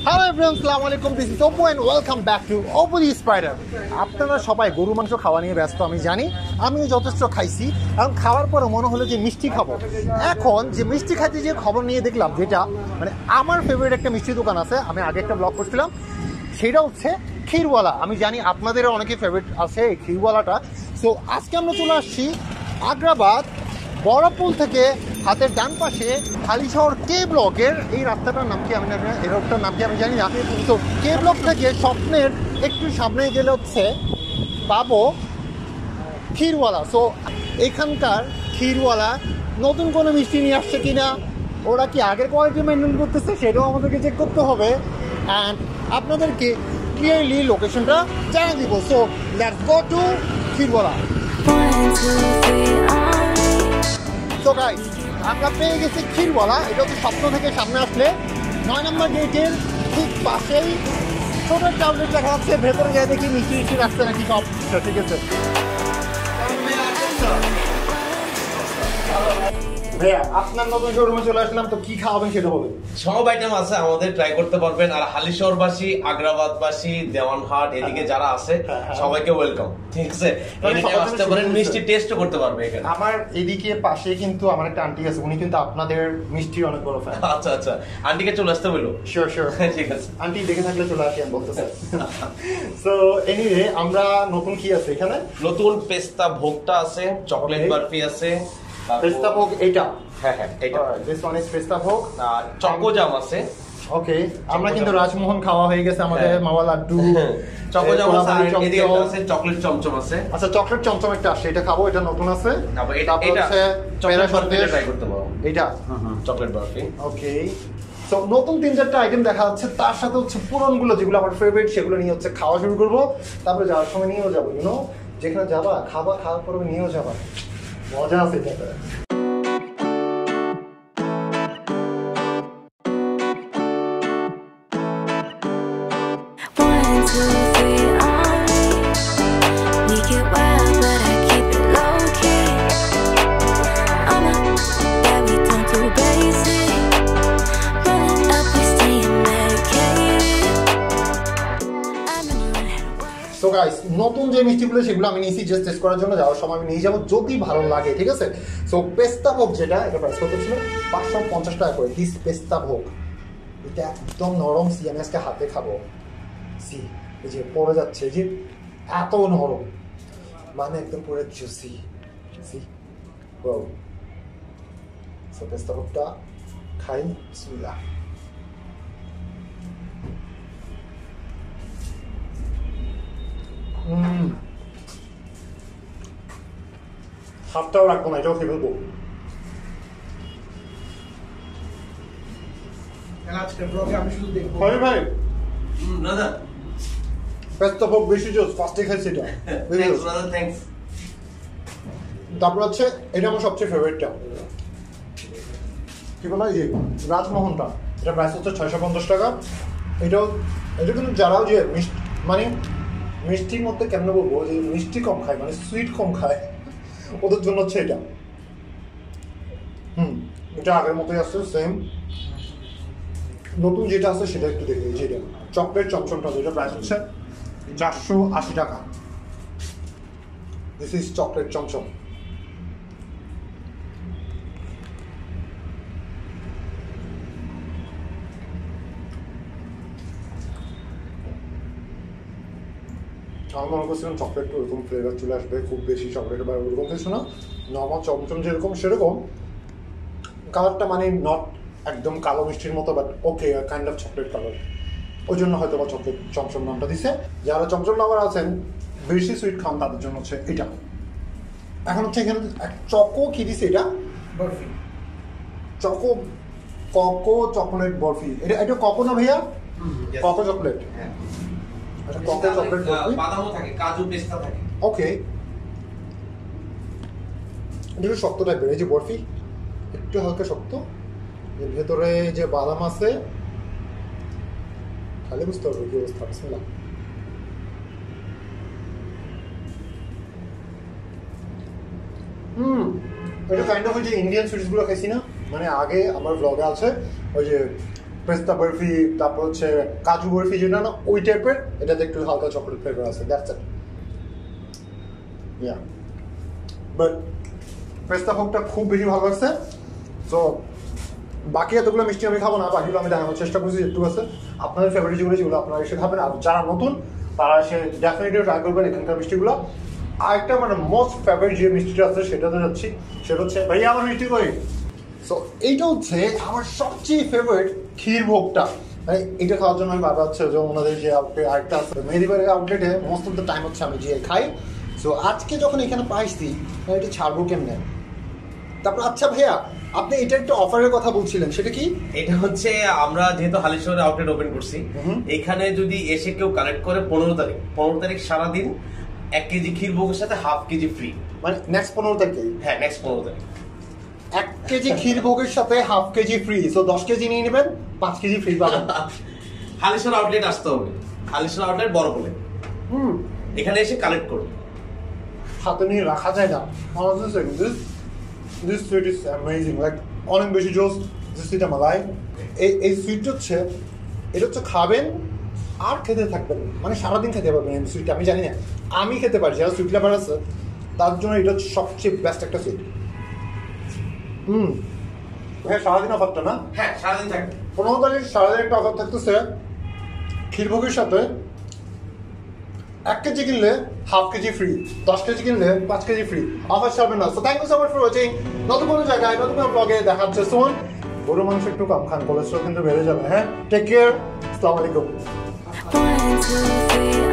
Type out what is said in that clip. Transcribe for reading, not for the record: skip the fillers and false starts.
Hello everyone, Assalamu alaikum. This is Opu and welcome back to Opu TheSpider. আপনারা সবাই গরু মাংস খাওয়া নিয়ে ব্যস্ত আমি জানি। আমিও যথেষ্ট খাইছি এবং খাওয়ার পরে মনে হলো যে মিষ্টি খাবো। এখন যে মিষ্টি খাইতে যে খবর নিয়ে দেখলাম যেটা মানে আমার ফেভারিট একটা মিষ্টি দোকান আছে, আমি আগে একটা ব্লগ করছিলাম, সেটা হচ্ছে ক্ষীরওয়ালা। আমি জানি আপনাদেরও অনেকে ফেভারিট আছে এই ক্ষীরওয়ালাটা। সো আজকে আমরা চলে আসছি আগ্রাবাদ বড়পুল থেকে হাতের ডান পাশে হালিশহর কে ব্লকের এই রাস্তাটার নাম কি আমি এই রোডটার নাম কি আমি জানি না। তো কে ব্লক থেকে স্বপ্নের একটু সামনে গেলে হচ্ছে পাবো ক্ষীরওয়ালা। সো এখানকার ক্ষীরওয়ালা নতুন কোনো মিষ্টি নিয়ে আসছে কিনা, ওরা কি আগের কোয়ালিটি মেনটেন করতেছে সেটাও আমাদেরকে চেক করতে হবে অ্যান্ড আপনাদেরকে ক্লিয়ারলি লোকেশনটা জানিয়ে দিব। So let's go to Kheerwala. তো গাইস আমরা পেয়ে গেছি ক্ষীরওয়ালা। এটা হচ্ছে স্বপ্ন থেকে সামনে আসলে 9 নম্বর গেটের ঠিক পাশেই ছোট একটা আউটলেট দেখা যাচ্ছে। ভেতরে যাই দেখি মিষ্টি মিষ্টি রাখছে নাকি সব ঠিক আছে। ভাইয়া আপনার নতুন শোরুমে চলে আসলাম, তো কি খাওয়াবেন সেটা বলুন। সব আইটেম আছে আমাদের, ট্রাই করতে পারবেন। আর হালিশহরবাসী, আগ্রাবাদবাসী, দেওয়ানহাট এদিকে যারা আছে সবাইকে ওয়েলকাম, ঠিক আছে। আসতে পারেন, মিষ্টি টেস্ট করতে পারবে এখানে। আমার এদিকে পাশে কিন্তু আমার একটা আন্টি আছে, উনি কিন্তু আপনাদের মিষ্টির অনেক বড় ফ্যান। আচ্ছা আচ্ছা, আন্টিকে চলে আসতে বলো। শিওর শিওর, ঠিক আছে। আন্টি দেখে থাকলে চলে আসি আমি বলতেছি। সো এনিওয়ে আমরা নতুন কি আছে এখানে? নতুন পেস্তা ভোগটা আছে, চকলেট বরফি আছে। পেস্তা ভোগ এটা? হ্যাঁ হ্যাঁ, এটা দিস ওয়ান ইজ পেস্তা ভোগ। আর চকোজাম আছে। ওকে, আমরা কিন্তু রাজমোহন খাওয়া হয়ে গেছে, আমাদের মাওয়া লাড্ডু, চকোজাম আছে, আর এদিকে একটা আছে চকলেট চমচম আছে। আচ্ছা চকলেট চমচম একটা আছে, এটা খাবো, এটা নতুন আছে। এটা চকলেট বরফি ট্রাই করতে পারো। এটা চকলেট বরফি। ওকে, সো নতুন 3-4টা আইটেম দেখা যাচ্ছে, তার সাথে হচ্ছে পুরনগুলো যেগুলো আমার ফেভারিট সেগুলো নিয়ে হচ্ছে খাওয়া শুরু করবো। তারপরে যাওয়ার সময় নিয়েও যাবো, ইউনো যেখানে যাবা খাবার খাওয়ার পরে নিয়েও যাবা, মজা আছে এটা। সো গাইস নতুন যে মিষ্টিগুলো সেগুলো আমি নিয়েছি জাস্ট টেস্ট করার জন্য, যাওয়ার সময় আমি নিয়ে যাবো যদি ভালো লাগে, ঠিক আছে। সো পেস্তা ভোগ যেটা, এটা প্রাইস কত ছিল? 550 টাকা করে দিস পেস্তা ভোগ। এটা একদম নরম, সি আমি আজকে হাতে খাবো। সি এই যে পড়ে যাচ্ছে, এই যে এত নরম, মানে একদম পুরো জুসি। C wow. সো পেস্তা ভোগটা খাই, বিসমিল্লাহ। হাতটাও রাখবো না, এটাও খেয়ে ফেলবো। ভাই পেস্তা ভোগ বেশি জোস, ফার্স্টে খাইছি এটা। তারপর হচ্ছে এটা আমার সবচেয়ে ফেভারিটটা, কি বলা এই যে রাজমোহনটা, এটা প্রাইস হচ্ছে 650 টাকা। এটাও এটা কিন্তু যারাও যে মানে মিষ্টির মধ্যে কেমন বলবো, যে মিষ্টি কম খায়, মানে সুইট কম খায়, ওদের জন্য হচ্ছে এটা। এটা আগের মতোই আছে সেম। নতুন যেটা আছে সেটা একটু দেখি, যেটা চকলেট চমচমটা, যেটা প্রাইস হচ্ছে 480 টাকা। This is chocolate chamcham. আমি মনে করছিলাম চকলেট ওরকম ফ্লেভার চলে আসবে, খুব বেশি চকলেট বা ওরকম কিছু না, নর্মাল চমচম যেরকম সেরকম কালারটা, মানে নট একদম কালো মিষ্টির মতো, but okay kind of chocolate colour, ওই জন্য হয়তো বা চকলেট চমচম নামটা দিছে। যারা চমচম লাভার আছেন, বেশি সুইট খান, তাদের জন্য হচ্ছে এটা। এখন হচ্ছে এখানে চকো কি দিছে, এটা barfi, choco cocoa chocolate barfi. এটা এটা কোকো না ভাইয়া? Cocoa chocolate. ওকে, এটা শক্ত টাইপের, এই যে বরফি একটু হালকা শক্ত, এর ভেতরে যে বাদাম আছে, খালি বুঝতে পারবো কি অবস্থা। বিসমিল্লাহ। এটা কাইন্ড অফ ওই যে ইন্ডিয়ান সুইটস গুলো খাইছি না, মানে আগে আমার ব্লগে আছে ওই যে পেস্তা বরফি, তারপর হচ্ছে কাজু বরফি, যেটা না ওই টাইপের, এটাতে একটু হালকা চকলেট ফ্লেভার আছে, দ্যাটস ইট। ইয়া, বাট পেস্তা ভোগটা খুব বেশি ভালো লাগছে। সো বাকি এতগুলো মিষ্টি আমি খাবো না, বাকিগুলো আমি দেখানোর চেষ্টা করছি একটু আছে। আপনাদের ফেভারিট যেগুলো আপনারা এসে খাবেন, আর যারা নতুন তারা এসে ডেফিনেটলি ট্রাই করবেন এখানকার মিষ্টিগুলো। আর একটা মানে মোস্ট ফেভারিট যে মিষ্টিটা আছে সেটাতে যাচ্ছি, সেটা হচ্ছে ভাইয়া আমার মিষ্টি কই। সো এইটা হচ্ছে আমার সবচেয়ে ফেভারিট ক্ষীর ভোগটা। এটা খাওয়ার জন্য আমি বাবা হচ্ছে যে ওনাদের যে আরেকটা আছে মেহেদিবাড়ির আউটলেটে মোস্ট অফ দ্য টাইম হচ্ছে আমি যে খাই। সো আজকে যখন এখানে পাইছি এটা ছাড়বো কেমনে। তারপর আচ্ছা ভাইয়া, আপনি এটা একটা অফারের কথা বলছিলেন, সেটা কি? এটা হচ্ছে আমরা যেহেতু হালিশহরে আউটলেট ওপেন করছি, এখানে যদি এসে কেউ কালেক্ট করে 15 তারিখ সারাদিন 1 কেজি ক্ষীর ভোগের সাথে হাফ কেজি ফ্রি। মানে নেক্সট 15 তারিখে? হ্যাঁ, নেক্সট 15 তারিখ 1 কেজি ক্ষীর ভোগের সাথে half KG free. So 10 KG নিয়ে নেবেন, 5 কেজি ফ্রি পাবেন। হালিশহর আউটলেট আসতে হবে, হালিশহর আউটলেট বড় বলে এখানে এসে কালেক্ট করুন। হাতে নিয়ে রাখা যায় না। This sweet is amazing, like অনেক বেশি জোস। This sweet আমার লাইফ। এই সুইট হচ্ছে, এটা হচ্ছে খাবেন আর খেতে থাকবেন, মানে সারাদিন খেতে পারবেন এই সুইটটা। আমি জানি না, আমি খেতে পারি, যারা সুইট লাভার আছে তার জন্য এটা হচ্ছে সবচেয়ে বেস্ট একটা সুইট। হ্যাঁ, সারাদিন অফারটা না? হ্যাঁ, সারাদিন থাকবে। 15 তারিখ সারাদিন একটা অফার থাকতেছে ক্ষীরভোগের সাথে। 1 কেজি কিনলে হাফ কেজি ফ্রি, 10 কেজি কিনলে 5 কেজি ফ্রি। অফার ছাড়বেন না। So thank you so much for watching. নতুন কোনো জায়গায় নতুন কোনো ব্লগে দেখা হচ্ছে সোন। গরু মাংস একটু কম খান, কোলেস্ট্রল কিন্তু বেড়ে যাবে। হ্যাঁ, টেক কেয়ার, আসসালামু আলাইকুম। 1, 2, 3